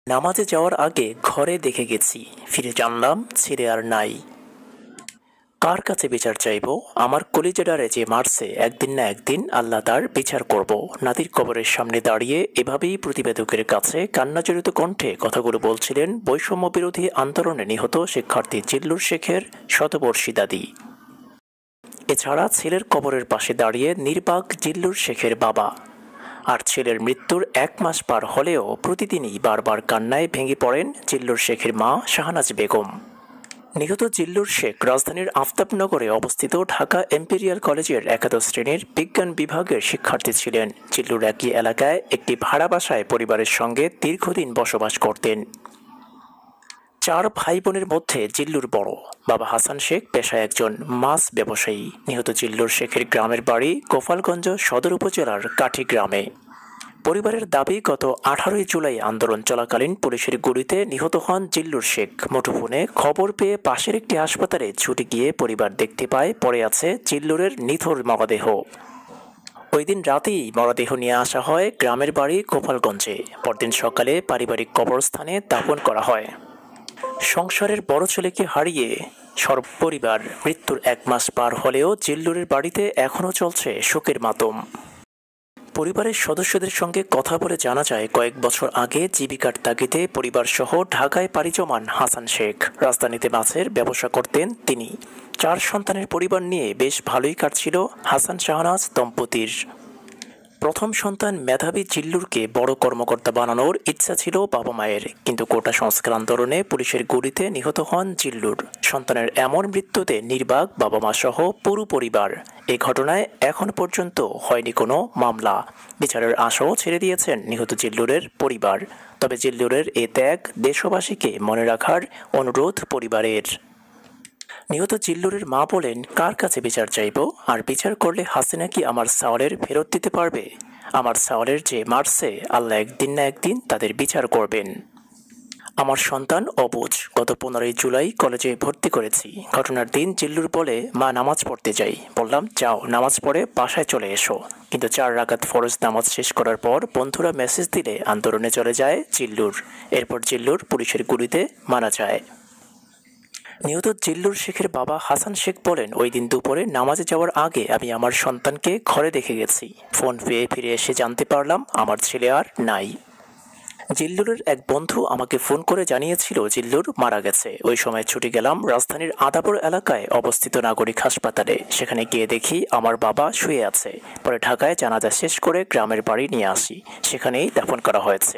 নামাজে যাওয়ার আগে ঘরে দেখে গেছি, ফিরে জানলাম ছেলে আর নাই। কার কাছে বিচার চাইব? আমার কলিজাডারে যে মারছে, একদিন না একদিন আল্লাহ তার বিচার করব। নাতির কবরের সামনে দাঁড়িয়ে এভাবেই প্রতিবেদকের কাছে কান্নাজড়িত কণ্ঠে কথাগুলো বলছিলেন বৈষম্য বিরোধী আন্দোলনে নিহত শিক্ষার্থী জিল্লুর শেখের শতবর্ষী দাদি। এছাড়া ছেলের কবরের পাশে দাঁড়িয়ে নির্বাক জিল্লুর শেখের বাবা। আর ছেলের মৃত্যুর 1 মাস পার হলেও প্রতিদিনই বারবার কান্নায় ভেঙে পড়েন জিল্লুর শেখের মা শাহনাজ বেগম। নিহত জিল্লুর শেখ রাজধানীর আফতাবনগরে অবস্থিত ঢাকা ইম্পেরিয়াল কলেজের একাদশ শ্রেণীর বিজ্ঞান বিভাগের শিক্ষার্থী ছিলেন। জিল্লুর একই এলাকায় একটি ভাড়া বাসায় পরিবারের সঙ্গে দীর্ঘদিন বসবাস করতেন। 4 ভাই বোনের মধ্যে জিল্লুর বড়। বাবা হাসান শেখ পেশায় একজন মাছ ব্যবসায়ী। নিহত জিল্লুর শেখের গ্রামের বাড়ি গোপালগঞ্জ সদর উপজেলার কাঠি গ্রামে। পরিবারের দাবি, গত 18 জুলাই আন্দোলন চলাকালীন পুলিশের গুলিতে নিহত হন জিল্লুর শেখ। মুঠোফোনে খবর পেয়ে পাশের একটি হাসপাতালে ছুটে গিয়ে পরিবার দেখতে পায় পড়ে আছে জিল্লুরের নিথর মরদেহ। ওই দিন রাতেই মরদেহ নিয়ে আসা হয় গ্রামের বাড়ি গোপালগঞ্জে। পরদিন সকালে পারিবারিক কবরস্থানে দাফন করা হয়। সংসারের বড় ছেলেকে হারিয়ে সপরিবার মৃত্যুর 1 মাস পার হলেও জিল্লুরের বাড়িতে এখনও চলছে শোকের মাতম। পরিবারের সদস্যদের সঙ্গে কথা বলে জানা যায়, কয়েক বছর আগে জীবিকার তাগিদে পরিবারসহ ঢাকায় পাড়ি জমান হাসান শেখ। রাজধানীতে মাছের ব্যবসা করতেন তিনি। 4 সন্তানের পরিবার নিয়ে বেশ ভালোই কাটছিল হাসান শাহনাজ দম্পতির। প্রথম সন্তান মেধাবী জিল্লুরকে বড় কর্মকর্তা বানানোর ইচ্ছা ছিল বাবা মায়ের, কিন্তু কোটা সংস্কার আন্দোলনে পুলিশের গুলিতে নিহত হন জিল্লুর। সন্তানের এমন মৃত্যুতে নির্বাক বাবা মা সহ পুরো পরিবার। এ ঘটনায় এখন পর্যন্ত হয়নি কোনো মামলা। বিচারের আশাও ছেড়ে দিয়েছেন নিহত জিল্লুরের পরিবার। তবে জিল্লুরের এ ত্যাগ দেশবাসীকে মনে রাখার অনুরোধ পরিবারের। নিহত জিল্লুরের মা বলেন, কার কাছে বিচার চাইব? আর বিচার করলে হাসিনা কি আমার সাওয়ালের ফেরত দিতে পারবে? আমার সাওয়ালের যে মারছে, আল্লাহ একদিন না একদিন তাদের বিচার করবেন। আমার সন্তান অবুঝ। গত 15 জুলাই কলেজে ভর্তি করেছি। ঘটনার দিন জিল্লুর বলে, মা নামাজ পড়তে যাই। বললাম, যাও, নামাজ পড়ে বাসায় চলে এসো। কিন্তু 4 রাকাত ফরজ নামাজ শেষ করার পর বন্ধুরা মেসেজ দিলে আন্দোলনে চলে যায় জিল্লুর। এরপর জিল্লুর পুলিশের গুলিতে মারা যায়। নিহত জিল্লুর শেখের বাবা হাসান শেখ বলেন, ওই দিন দুপুরে নামাজে যাওয়ার আগে আমি আমার সন্তানকে ঘরে দেখে গেছি। ফোন পেয়ে ফিরে এসে জানতে পারলাম আমার ছেলে আর নাই। জিল্লুরের এক বন্ধু আমাকে ফোন করে জানিয়েছিল জিল্লুর মারা গেছে। ওই সময় ছুটে গেলাম রাজধানীর আদাবর এলাকায় অবস্থিত নাগরিক হাসপাতালে। সেখানে গিয়ে দেখি আমার বাবা শুয়ে আছে। পরে ঢাকায় জানাজা শেষ করে গ্রামের বাড়ি নিয়ে আসি। সেখানেই দাফন করা হয়েছে।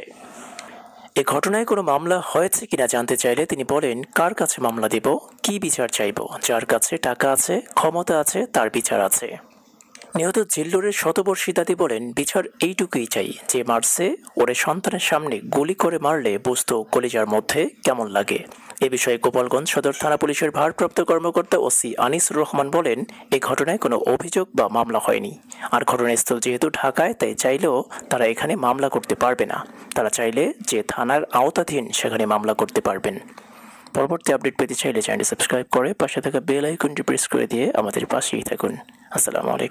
এ ঘটনায় কোনো মামলা হয়েছে কিনা জানতে চাইলে তিনি বলেন, কার কাছে মামলা দেব, কি বিচার চাইব? যার কাছে টাকা আছে, ক্ষমতা আছে, তার বিচার আছে। নিহত জিল্লুরের শতবর্ষী দাদি বলেন, বিচার এইটুকুই চাই, যে মারছে ওরে সন্তানের সামনে গুলি করে মারলে বুঝতো কলিজার মধ্যে কেমন লাগে। এ বিষয়ে গোপালগঞ্জ সদর থানা পুলিশের ভারপ্রাপ্ত কর্মকর্তা ওসি আনিসুর রহমান বলেন, এই ঘটনায় কোনো অভিযোগ বা মামলা হয়নি। আর ঘটনাস্থল যেহেতু ঢাকায়, তাই চাইলেও তারা এখানে মামলা করতে পারবে না। তারা চাইলে যে থানার আওতাধীন সেখানে মামলা করতে পারবেন। পরবর্তী আপডেট পেতে চাইলে চ্যানেলটি সাবস্ক্রাইব করে পাশে থাকা বেল আইকনটি প্রেস করে দিয়ে আমাদের পাশেই থাকুন। আসসালামু আলাইকুম।